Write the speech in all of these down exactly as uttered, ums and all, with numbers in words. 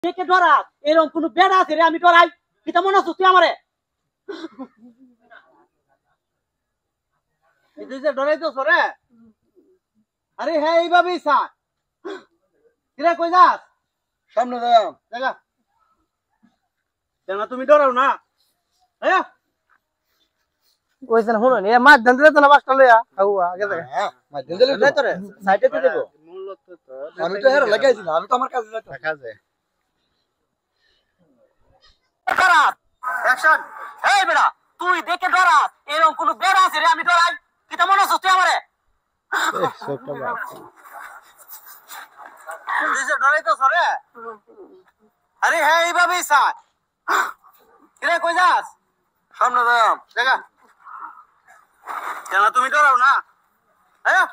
দেখে ডরা এরকম কোন বেড়া আছে রে আমি ডরাই কিতা মনে হচ্ছে তুই আমারে এই যে ডরাই তো সরে আরে হ্যাঁ এইভাবেই স্যার কিরে কই যাস সামনে যাও দেখা জানা তুমি ডরাও না হ্যাঁ কইছেন শুনুন এ মাছ ধান দিলে তো না বাসটা লইয়া আউয়া আগে দেখা হ্যাঁ মাই দেন দিলে না তোরে সাইডে তো দেব মূল্য তো তো আমি তো হেরা লাগাইছি না আমি তো আমার কাজে যাইতাম কাজে ডরা অ্যাকশন এই বেড়া তুই দেখে ডরা এরকম কোন বেড়া আছে রে আমি ডরাই কিতা মনে হচ্ছে তুই আমারে ছোটটা বাপ এই যে ডরাই তো সরে আরে হ্যাঁ এইভাবেই স্যার কিরে কই যাস সামনে যাও দেখা জানা তুমি ডরাও না হ্যাঁ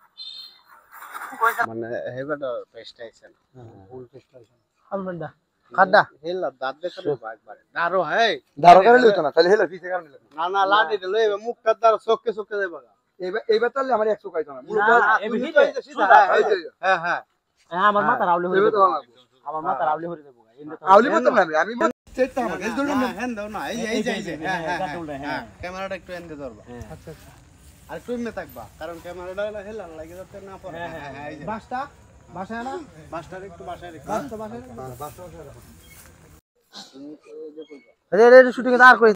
মানে হেবাটা পেস্ট আইছেন ফুল পেস্ট আইছেন আমনডা খাড্ডা হেলা দাঁত দেখে ভাগ বাড়ে দারো হ্যাঁ দারো করে লইতো না তাহলে হেলা পিছে কারণ না না লাডিটা লইবে মুখটা দার চোখে চোখে যাবে এইবার এইবার তাহলে আমার একশো কাইতো না না এবে হিটে হ্যাঁ হ্যাঁ হ্যাঁ আমার মাথা রাউলে হয়ে এইবার তো যাবে আমার মাথা রাউলে হয়ে যাবে আউলি মত না আমি আমি চেষ্টা আমার এই ধরুন না হ্যাঁ দাও না এই যে এই যে এই যে হ্যাঁ হ্যাঁ হ্যাঁ ক্যামেরাটা একটু এনে ধরবা আচ্ছা আচ্ছা আর তুমি মে থাকবা কারণ ক্যামেরাটা হেলা লাগে যাতে না পড়ে হ্যাঁ হ্যাঁ এই যে বাসটা বাসায় না মাস্টার একটু বাসায় রেখো বাসটা বাসায় রে রে শুটিং আর কই